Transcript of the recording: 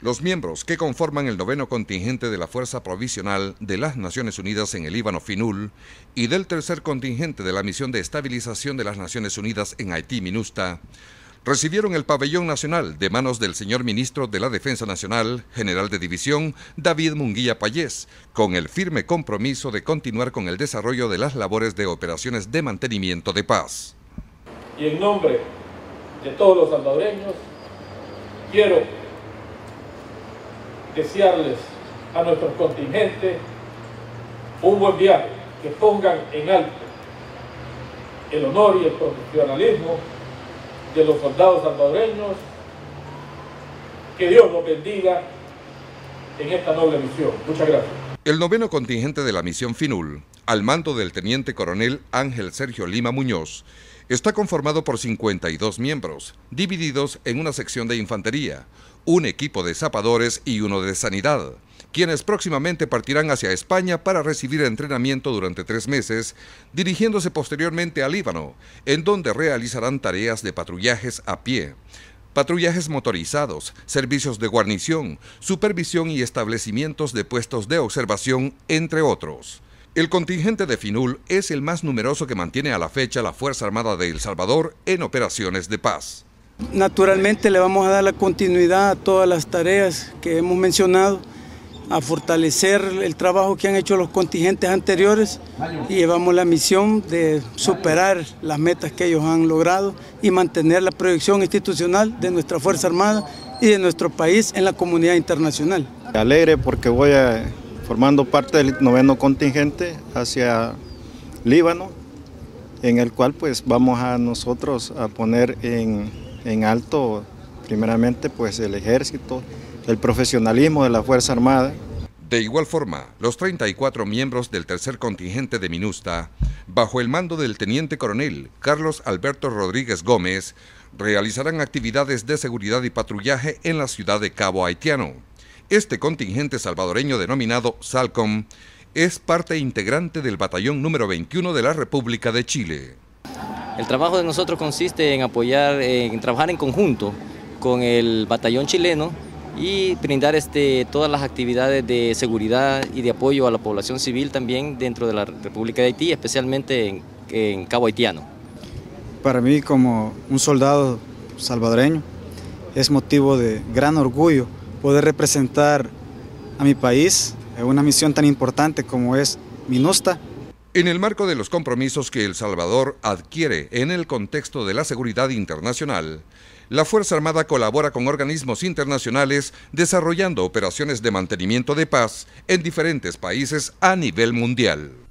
Los miembros que conforman el 9º contingente de la Fuerza Provisional de las Naciones Unidas en el Líbano, FINUL, y del 3er contingente de la Misión de Estabilización de las Naciones Unidas en Haití, MINUSTA, recibieron el pabellón nacional de manos del señor ministro de la Defensa Nacional, general de división, David Munguía Payés, con el firme compromiso de continuar con el desarrollo de las labores de operaciones de mantenimiento de paz. Y en nombre de todos los salvadoreños, quiero desearles a nuestros contingentes un buen viaje, que pongan en alto el honor y el profesionalismo de los soldados salvadoreños. Que Dios los bendiga en esta noble misión. Muchas gracias. El 9º contingente de la misión FINUL, al mando del teniente coronel Ángel Sergio Lima Muñoz, está conformado por 52 miembros, divididos en una sección de infantería, un equipo de zapadores y uno de sanidad, quienes próximamente partirán hacia España para recibir entrenamiento durante 3 meses, dirigiéndose posteriormente a Líbano, en donde realizarán tareas de patrullajes a pie, patrullajes motorizados, servicios de guarnición, supervisión y establecimientos de puestos de observación, entre otros. El contingente de FINUL es el más numeroso que mantiene a la fecha la Fuerza Armada de El Salvador en operaciones de paz. Naturalmente le vamos a dar la continuidad a todas las tareas que hemos mencionado, a fortalecer el trabajo que han hecho los contingentes anteriores y llevamos la misión de superar las metas que ellos han logrado y mantener la proyección institucional de nuestra Fuerza Armada y de nuestro país en la comunidad internacional. Alegre porque voy formando parte del 9º contingente hacia Líbano, en el cual pues vamos a nosotros a poner en alto primeramente pues el ejército, el profesionalismo de la Fuerza Armada. De igual forma, los 34 miembros del 3er contingente de MINUSTA, bajo el mando del teniente coronel Carlos Alberto Rodríguez Gómez, realizarán actividades de seguridad y patrullaje en la ciudad de Cabo Haitiano. Este contingente salvadoreño denominado SALCOM es parte integrante del batallón número 21 de la República de Chile. El trabajo de nosotros consiste en apoyar, en trabajar en conjunto con el batallón chileno y brindar todas las actividades de seguridad y de apoyo a la población civil también dentro de la República de Haití, especialmente en Cabo Haitiano. Para mí, como un soldado salvadoreño, es motivo de gran orgullo poder representar a mi país en una misión tan importante como es MINUSTA. En el marco de los compromisos que El Salvador adquiere en el contexto de la seguridad internacional, la Fuerza Armada colabora con organismos internacionales desarrollando operaciones de mantenimiento de paz en diferentes países a nivel mundial.